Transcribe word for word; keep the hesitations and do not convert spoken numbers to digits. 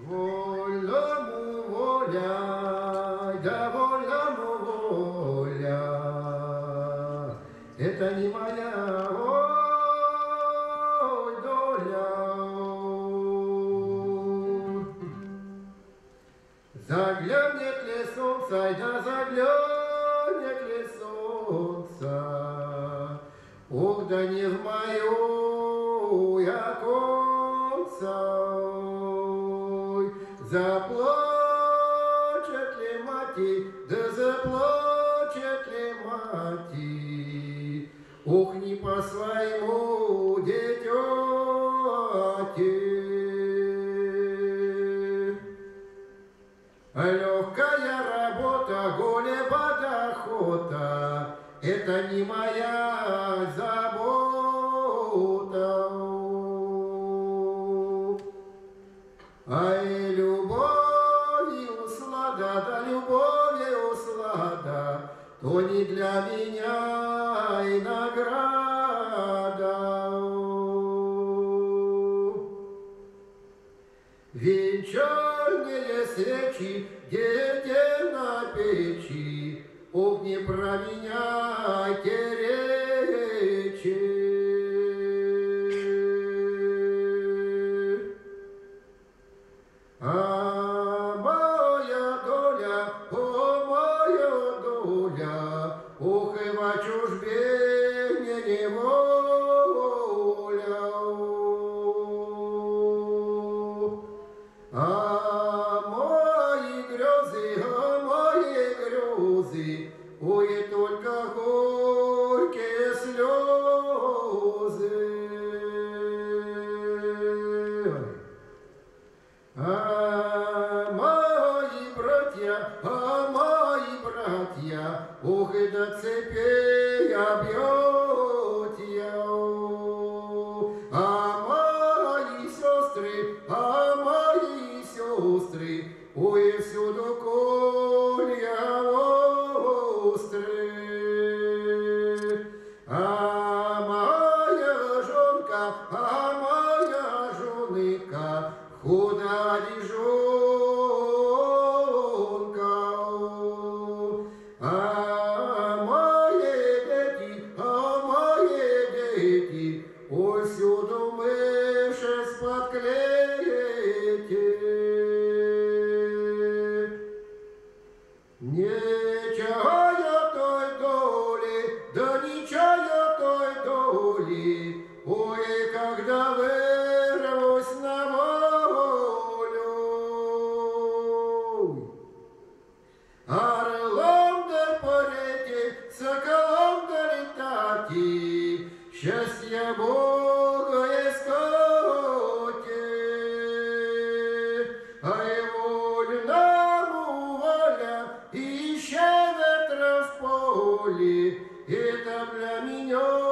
Вольному воля, да вольному воля, это не моя ой, доля. Заглянет ли солнце, да заглянет ли солнце, ох, да не в мою оконце. Заплачет ли мати, да заплачет ли мати, ох, не по своему дитяти. Легкая работа, голеба охота, это не моя забота. Ай, любовью услада, да любовью услада, то не для меня и награда. Венчальные свечи, дети на печи, ох, не променяйте речи. А моя доля, о, моя доля, ох, и во чужбине неволя. А мои грезы, а мои грезы, ой, и только горькие слезы. А мои братья, а мои братья, ох, и до цепей объятия. А мои сестры, а мои сестры, ой, всюду колья остры. А моя жонка, а моя жонка, худа дежонка. А мои дети, а мои дети, ой, всюду мыши с-под клети. Не чая той доли, да не чая той доли, ой, когда вырвусь на волю. Орлом да полети, соколом да летати, счастье Бога искати. Ай, вольному воля, ища ветра в поле, это для меня